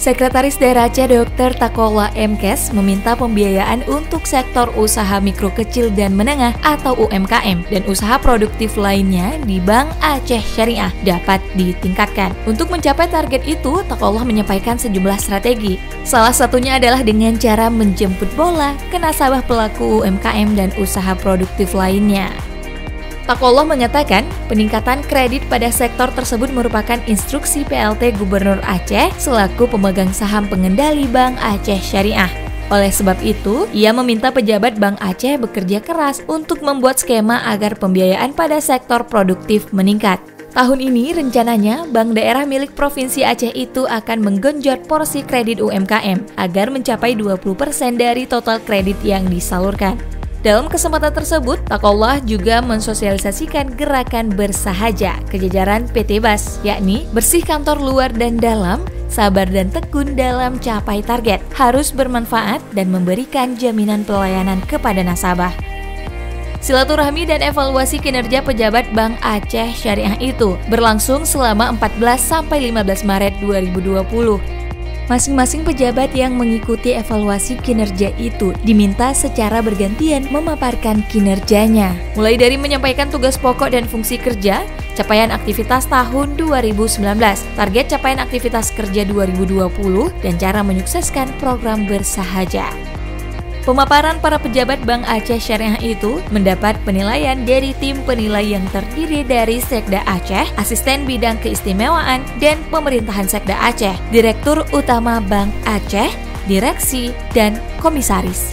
Sekretaris Daerah Aceh Dr. Takola M.Kes meminta pembiayaan untuk sektor usaha mikro kecil dan menengah atau UMKM dan usaha produktif lainnya di Bank Aceh Syariah dapat ditingkatkan. Untuk mencapai target itu, Takola menyampaikan sejumlah strategi. Salah satunya adalah dengan cara menjemput bola ke nasabah pelaku UMKM dan usaha produktif lainnya. Takola mengatakan peningkatan kredit pada sektor tersebut merupakan instruksi PLT Gubernur Aceh selaku pemegang saham pengendali Bank Aceh Syariah. Oleh sebab itu, ia meminta pejabat Bank Aceh bekerja keras untuk membuat skema agar pembiayaan pada sektor produktif meningkat. Tahun ini rencananya bank daerah milik Provinsi Aceh itu akan menggenjot porsi kredit UMKM agar mencapai 20% dari total kredit yang disalurkan. Dalam kesempatan tersebut, Takola juga mensosialisasikan gerakan bersahaja ke jajaran PT BAS, yakni bersih kantor luar dan dalam, sabar dan tekun dalam capai target, harus bermanfaat dan memberikan jaminan pelayanan kepada nasabah. Silaturahmi dan evaluasi kinerja pejabat Bank Aceh Syariah itu berlangsung selama 14-15 Maret 2020. Masing-masing pejabat yang mengikuti evaluasi kinerja itu diminta secara bergantian memaparkan kinerjanya, mulai dari menyampaikan tugas pokok dan fungsi kerja, capaian aktivitas tahun 2019, target capaian aktivitas kerja 2020, dan cara menyukseskan program bersahaja. Pemaparan para pejabat Bank Aceh Syariah itu mendapat penilaian dari tim penilai yang terdiri dari Sekda Aceh, Asisten Bidang Keistimewaan, dan Pemerintahan Sekda Aceh, Direktur Utama Bank Aceh, Direksi, dan Komisaris.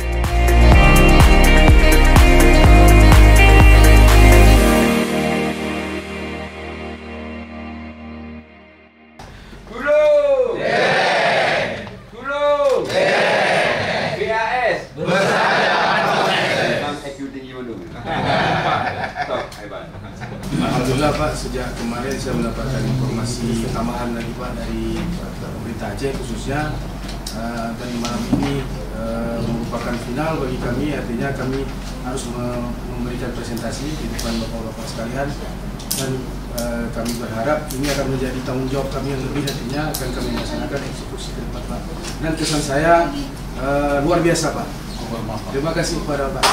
Alhamdulillah Pak, sejak kemarin saya mendapatkan informasi tambahan lagi Pak dari pemerintah Aceh khususnya, dan malam ini merupakan final bagi kami, artinya kami harus memberikan presentasi di depan Bapak-Bapak sekalian, dan kami berharap ini akan menjadi tanggung jawab kami yang lebih, nantinya akan kami laksanakan eksekusi ke depan Pak. Dan kesan saya luar biasa Pak. Terima kasih kepada Pak.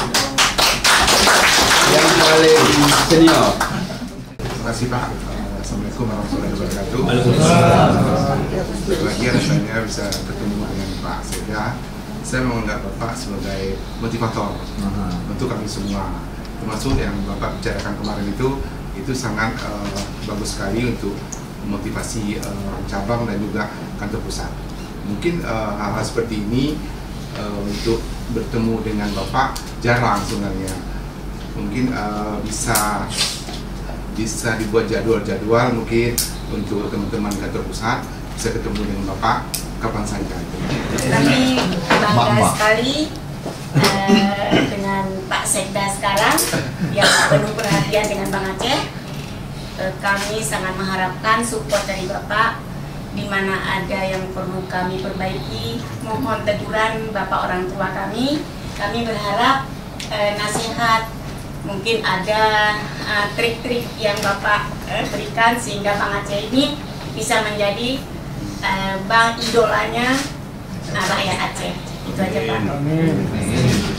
Yang paling senior. Terima kasih Pak. Assalamualaikum warahmatullahi wabarakatuh. Bahagia rasanya bisa bertemu dengan Pak Sekda. Saya menganggap Bapak sebagai motivator untuk kami semua. Termasuk yang Bapak bicarakan kemarin itu sangat bagus sekali untuk memotivasi cabang dan juga kantor pusat. Mungkin hal-hal seperti ini untuk bertemu dengan Bapak jarang sebenarnya. Mungkin bisa dibuat jadwal-jadwal mungkin untuk teman-teman kantor pusat bisa ketemu dengan Bapak kapan saja. Kami bangga sekali dengan Pak Sekda sekarang yang penuh perhatian dengan Bank Aceh. Kami sangat mengharapkan support dari Bapak, di mana ada yang perlu kami perbaiki, mohon teguran Bapak orang tua kami. Kami berharap nasihat, mungkin ada trik-trik yang Bapak berikan sehingga Bank Aceh ini bisa menjadi bank idolanya rakyat Aceh. Itu aja Pak. Amin.